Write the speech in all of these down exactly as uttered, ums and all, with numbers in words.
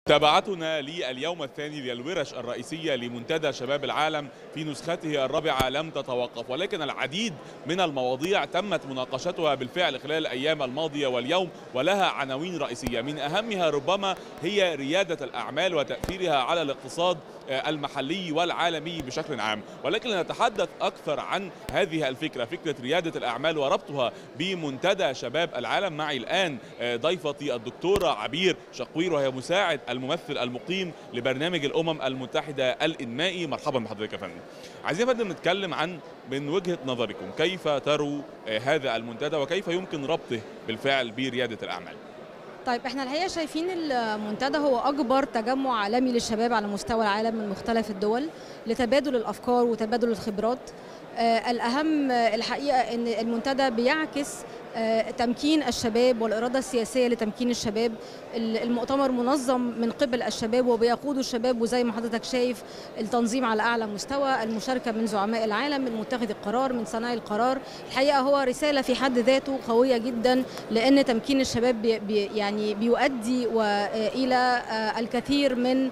متابعتنا لليوم الثاني للورش الرئيسية لمنتدى شباب العالم في نسخته الرابعة لم تتوقف، ولكن العديد من المواضيع تمت مناقشتها بالفعل خلال الأيام الماضية واليوم، ولها عناوين رئيسية من أهمها ربما هي ريادة الأعمال وتأثيرها على الاقتصاد المحلي والعالمي بشكل عام. ولكن نتحدث أكثر عن هذه الفكرة، فكرة ريادة الأعمال وربطها بمنتدى شباب العالم. معي الآن ضيفتي الدكتورة عبير شقوير، وهي مساعد الممثل المقيم لبرنامج الأمم المتحدة الإنمائي. مرحبا بحضرتك يا فندم. عايزين يا فندم نتكلم عن من وجهة نظركم كيف تروا هذا المنتدى وكيف يمكن ربطه بالفعل بريادة الأعمال؟ طيب احنا الحقيقه شايفين المنتدى هو اكبر تجمع عالمي للشباب على مستوى العالم من مختلف الدول لتبادل الافكار وتبادل الخبرات. آه الاهم الحقيقه ان المنتدى بيعكس آه تمكين الشباب والاراده السياسيه لتمكين الشباب. المؤتمر منظم من قبل الشباب وبيقودوا الشباب، وزي ما حضرتك شايف التنظيم على اعلى مستوى، المشاركه من زعماء العالم، من متخذ القرار، من صناعي القرار. الحقيقه هو رساله في حد ذاته قويه جدا، لان تمكين الشباب بي بي يعني بيؤدي الى الكثير من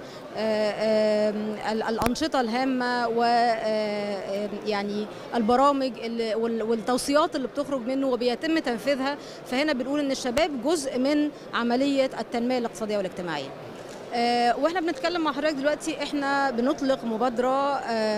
الانشطه الهامه ويعني البرامج والتوصيات اللي بتخرج منه وبيتم تنفيذها. فهنا بنقول ان الشباب جزء من عمليه التنميه الاقتصاديه والاجتماعيه. واحنا بنتكلم مع حضرتك دلوقتي احنا بنطلق مبادره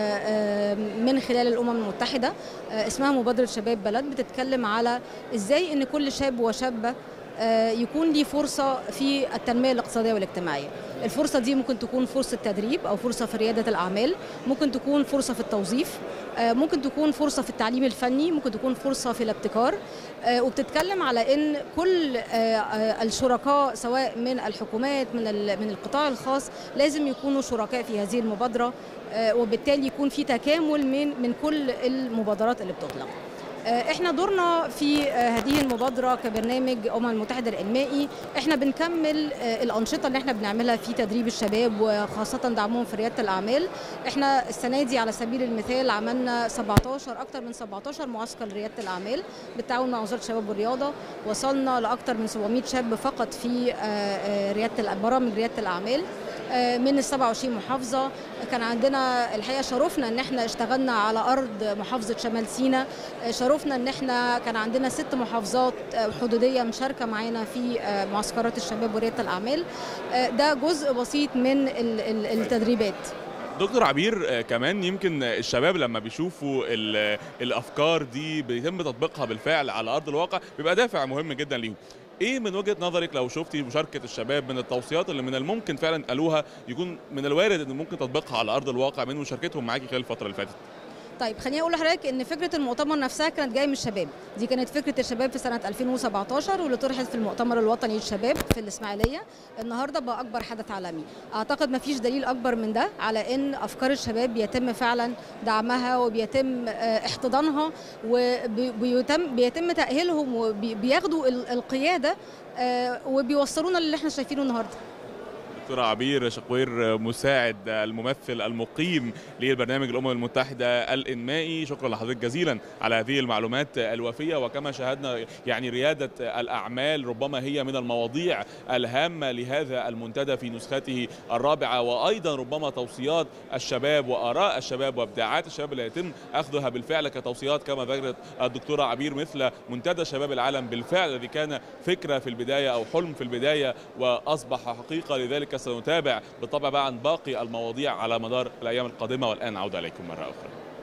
من خلال الامم المتحده اسمها مبادره شباب بلد، بتتكلم على ازاي ان كل شاب وشابه يكون ليه فرصة في التنمية الاقتصادية والاجتماعية. الفرصة دي ممكن تكون فرصة تدريب أو فرصة في ريادة الأعمال، ممكن تكون فرصة في التوظيف، ممكن تكون فرصة في التعليم الفني، ممكن تكون فرصة في الابتكار. وبتتكلم على أن كل الشركاء سواء من الحكومات من من القطاع الخاص لازم يكونوا شركاء في هذه المبادرة، وبالتالي يكون في تكامل من من كل المبادرات اللي بتطلق. احنا دورنا في هذه المبادره كبرنامج الامم المتحده الانمائي، احنا بنكمل الانشطه اللي احنا بنعملها في تدريب الشباب وخاصه دعمهم في رياده الاعمال. احنا السنه دي على سبيل المثال عملنا سبعتاشر اكثر من سبعتاشر معسكر لرياده الاعمال بالتعاون مع وزاره الشباب والرياضه. وصلنا لاكثر من سبعمائة شاب فقط في رياده برامج رياده الاعمال من سبعة وعشرين محافظه. كان عندنا الحقيقه شرفنا ان احنا اشتغلنا على ارض محافظه شمال سيناء، شرفنا ان احنا كان عندنا ست محافظات حدوديه مشاركه معانا في معسكرات الشباب ورياده الاعمال. ده جزء بسيط من التدريبات. دكتور عبير، كمان يمكن الشباب لما بيشوفوا الافكار دي بيتم تطبيقها بالفعل على ارض الواقع بيبقى دافع مهم جدا ليهم. ايه من وجهة نظرك لو شفتي مشاركة الشباب من التوصيات اللي من الممكن فعلا قالوها يكون من الوارد ان ممكن تطبيقها على ارض الواقع من مشاركتهم معاكي خلال الفترة اللي فاتت؟ طيب خليني اقول لحضرتك ان فكره المؤتمر نفسها كانت جايه من الشباب. دي كانت فكره الشباب في سنه ألفين وسبعتاشر واللي طرحت في المؤتمر الوطني للشباب في الاسماعيليه. النهارده بقى اكبر حدث عالمي. اعتقد ما فيش دليل اكبر من ده على ان افكار الشباب بيتم فعلا دعمها وبيتم احتضانها وبيتم بيتم تاهيلهم وبياخدوا القياده وبيوصلونا للي احنا شايفينه النهارده. دكتورة عبير شقوير، مساعد الممثل المقيم للبرنامج الأمم المتحدة الإنمائي، شكرا لحضرتك جزيلا على هذه المعلومات الوافية. وكما شاهدنا يعني ريادة الأعمال ربما هي من المواضيع الهامة لهذا المنتدى في نسخته الرابعة، وأيضا ربما توصيات الشباب وآراء الشباب وابداعات الشباب اللي يتم أخذها بالفعل كتوصيات كما ذكرت الدكتورة عبير، مثل منتدى شباب العالم بالفعل الذي كان فكرة في البداية أو حلم في البداية وأصبح حقيقة. لذلك سنتابع بالطبع بقى عن باقي المواضيع على مدار الأيام القادمة. والآن عودة إليكم مرة أخرى.